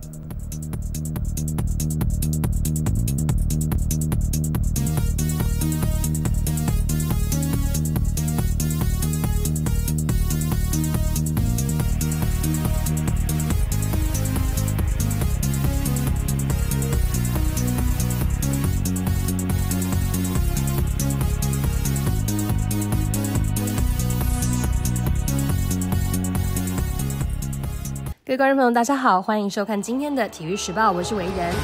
各位观众朋友大家好，欢迎收看今天的体育时报，我是维仁。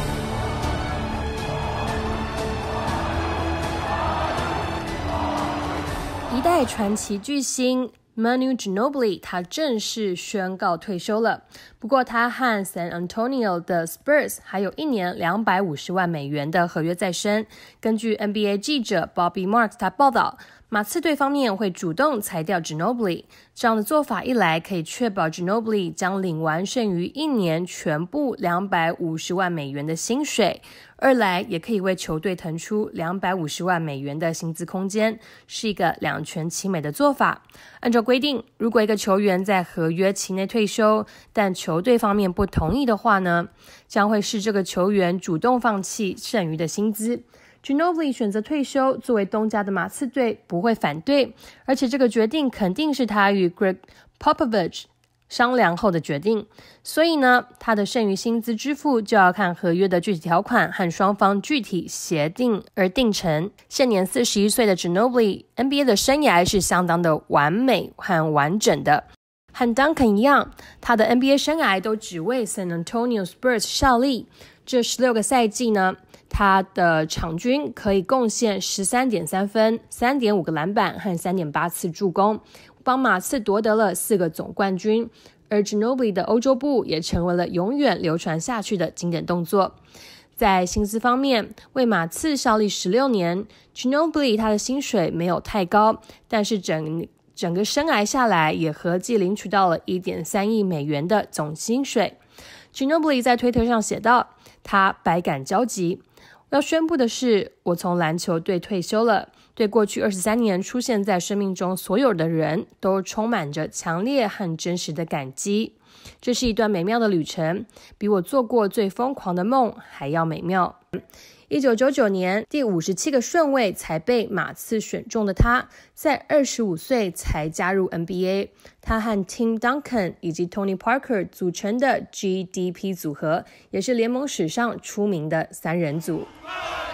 一代传奇巨星 Manu Ginobili 他正式宣告退休了，不过他和 San Antonio 的 Spurs 还有1年250万美元的合约在身。根据 NBA 记者 Bobby Marks 他报道，马刺队方面会主动裁掉 Ginobili， 这样的做法一来可以确保 Ginobili 将领完剩余1年全部250万美元的薪水，二来也可以为球队腾出250万美元的薪资空间，是一个两全其美的做法。按照规定，如果一个球员在合约期内退休，但球队方面不同意的话呢，将会是这个球员主动放弃剩余的薪资。Ginobili 选择退休，作为东家的马刺队不会反对，而且这个决定肯定是他与 Greg Popovich 商量后的决定，所以呢，他的剩余薪资支付就要看合约的具体条款和双方具体协定而定成。现年41岁的 Ginobili NBA 的生涯是相当的完美和完整的，和 Duncan 一样，他的 NBA 生涯都只为 San Antonio Spurs 效力。这16个赛季呢，他的场均可以贡献 13.3 分、3.5 个篮板和 3.8 次助攻，帮马刺夺得了4个总冠军。而 Ginobili 的欧洲步也成为了永远流传下去的经典动作。在薪资方面，为马刺效力16年 Ginobili 他的薪水没有太高，但是整个生涯下来也合计领取到了 1.3 亿美元的总薪水。Ginobili 在推特上写道，他百感交集，我要宣布的是，我从篮球队退休了，对过去23年出现在生命中所有的人都充满着强烈和真实的感激。这是一段美妙的旅程，比我做过最疯狂的梦还要美妙。1999年第57个顺位才被马刺选中的他，在25岁才加入 NBA。 他和 Tim Duncan 以及 Tony Parker 组成的 GDP 组合，也是联盟史上出名的3人组。